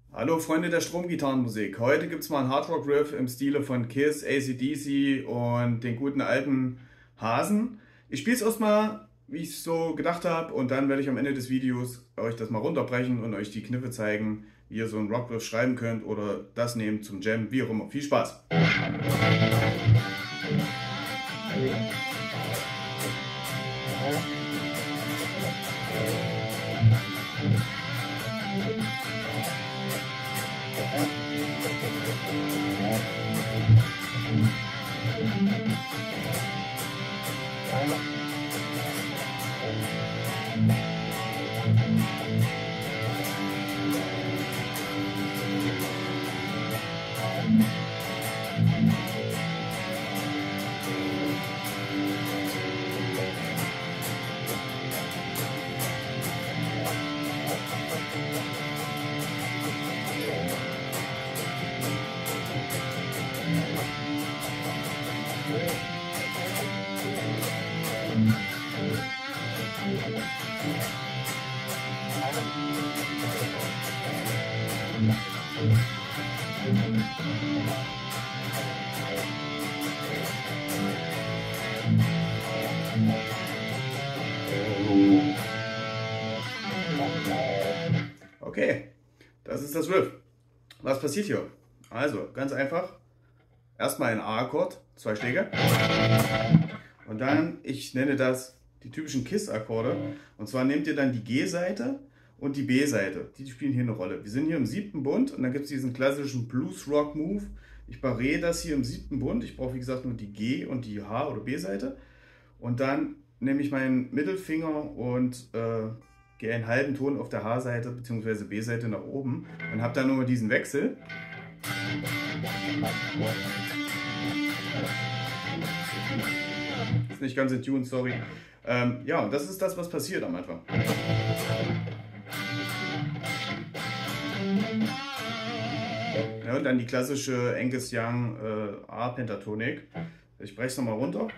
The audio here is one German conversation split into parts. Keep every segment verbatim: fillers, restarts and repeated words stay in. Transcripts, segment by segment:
Hallo Freunde der Stromgitarrenmusik. Heute gibt es mal einen Hardrock-Riff im Stile von Kiss, A C D C und den guten alten Hasen. Ich spiele es erstmal, wie ich es so gedacht habe, und dann werde ich am Ende des Videos euch das mal runterbrechen und euch die Kniffe zeigen, wie ihr so einen Rock-Riff schreiben könnt oder das nehmen zum Jam, wie auch immer. Viel Spaß! Okay, das ist das Riff. Was passiert hier? Also, ganz einfach. Erstmal ein A-Akkord, zwei Schläge. Und dann, ich nenne das die typischen Kiss-Akkorde. Und zwar nehmt ihr dann die G-Seite und die B-Seite. Die spielen hier eine Rolle. Wir sind hier im siebten Bund und dann gibt es diesen klassischen Blues-Rock-Move. Ich barre das hier im siebten Bund. Ich brauche, wie gesagt, nur die G- und die H- oder B-Seite. Und dann nehme ich meinen Mittelfinger und äh, gehe einen halben Ton auf der H-Seite bzw. B-Seite nach oben und habe dann nur diesen Wechsel. Ist nicht ganz in Tune, sorry. Ähm, ja, und das ist das, was passiert am Anfang. Ja, und dann die klassische Angus Young äh, A-Pentatonik. Ich breche es nochmal runter.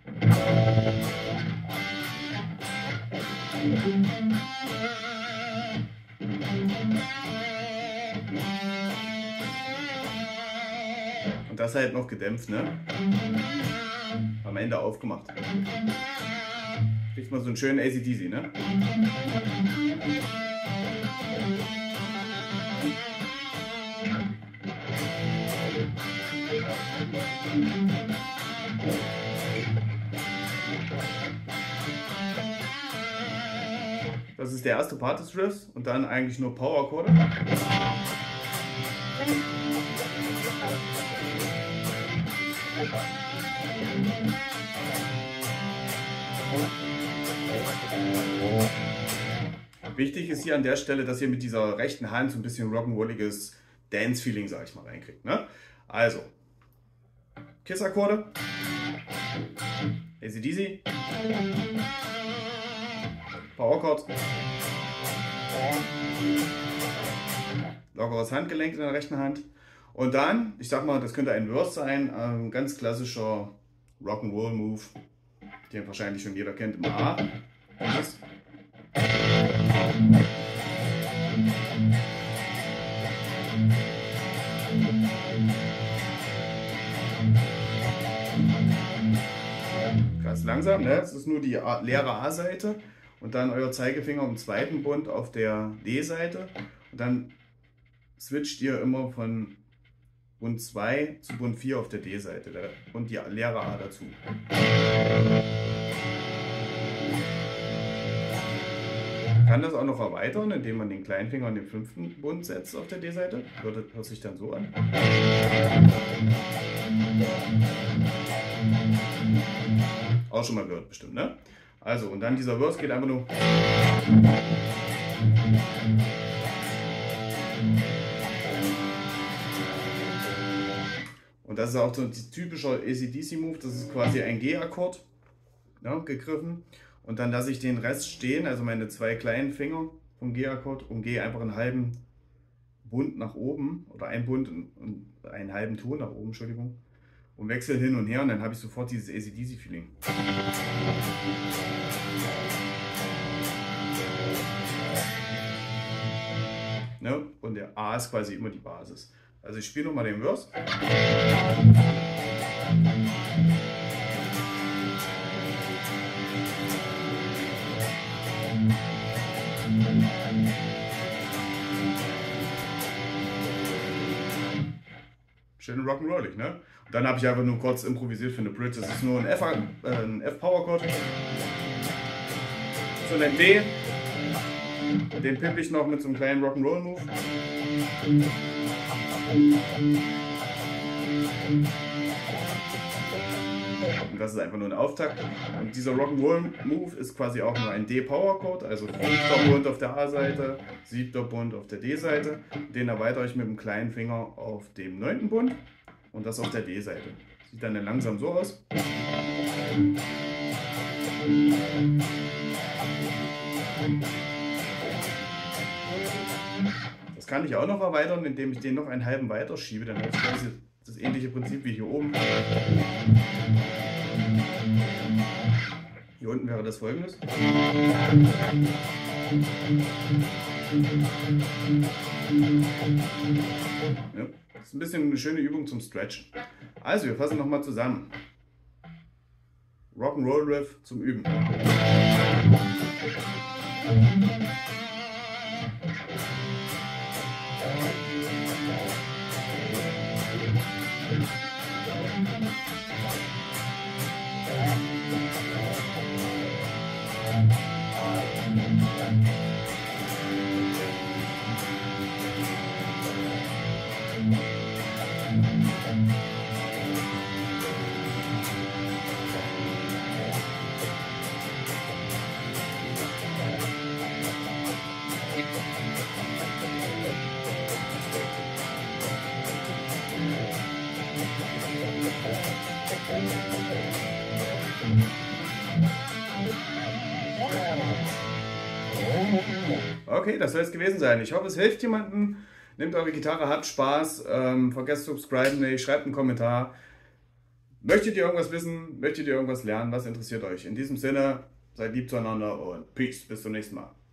Und das halt noch gedämpft, ne? Am Ende aufgemacht. Kriegt man so einen schönen A C D C, ne? Das ist der erste Part des Riffs und dann eigentlich nur Power-Akkorde. Wichtig ist hier an der Stelle, dass ihr mit dieser rechten Hand so ein bisschen rock'n'rolliges Dance-Feeling, sag ich mal, reinkriegt. Ne? Also, Kiss-Akkorde, A C D C, Power-Chord, lockeres Handgelenk in der rechten Hand und dann, ich sag mal, das könnte ein Verse sein, ein ganz klassischer Rock'n'Roll-Move, den wahrscheinlich schon jeder kennt, im A. Ganz langsam, ne? Das ist nur die A leere A-Seite und dann euer Zeigefinger im zweiten Bund auf der D-Seite und dann switcht ihr immer von Bund zwei zu Bund vier auf der D-Seite und die leere A dazu. Man kann das auch noch erweitern, indem man den kleinen Finger in den fünften Bund setzt auf der D-Seite. Das hört sich dann so an. Auch schon mal gehört bestimmt, ne? Also, und dann dieser Verse geht einfach nur. Und das ist auch so ein typischer A C D C-Move, das ist quasi ein G-Akkord, ja, gegriffen. Und dann lasse ich den Rest stehen, also meine zwei kleinen Finger vom G-Akkord, und gehe einfach einen halben Bund nach oben, oder einen Bund und einen halben Ton nach oben, Entschuldigung, und wechsle hin und her und dann habe ich sofort dieses A C D C-Feeling. Ne? Und der A ist quasi immer die Basis. Also ich spiele nochmal den Verse. Schön rock'n'rollig, ne? Und dann habe ich einfach nur kurz improvisiert für eine Bridge. Das ist nur ein F, äh, ein F-Power-Chord. So ein D. Den pippe ich noch mit so einem kleinen Rock'n'Roll-Move. Und das ist einfach nur ein Auftakt. Und dieser Rock'n'Roll-Move ist quasi auch nur ein D-Power-Chord, also siebter Bund auf der A-Seite, siebter Bund auf der D-Seite. Den erweitere ich mit dem kleinen Finger auf dem neunten Bund und das auf der D-Seite. Sieht dann langsam so aus. Das kann ich auch noch erweitern, indem ich den noch einen halben weiter schiebe. Dann habe ich quasi das ähnliche Prinzip wie hier oben. Hier unten wäre das folgendes. Ja, das ist ein bisschen eine schöne Übung zum Stretchen. Also, wir fassen nochmal zusammen. Rock'n'Roll Riff zum Üben. Okay, das soll es gewesen sein. Ich hoffe, es hilft jemandem. Nehmt eure Gitarre, habt Spaß. Ähm, vergesst subscriben nicht, schreibt einen Kommentar. Möchtet ihr irgendwas wissen? Möchtet ihr irgendwas lernen? Was interessiert euch? In diesem Sinne, seid lieb zueinander und Peace. Bis zum nächsten Mal.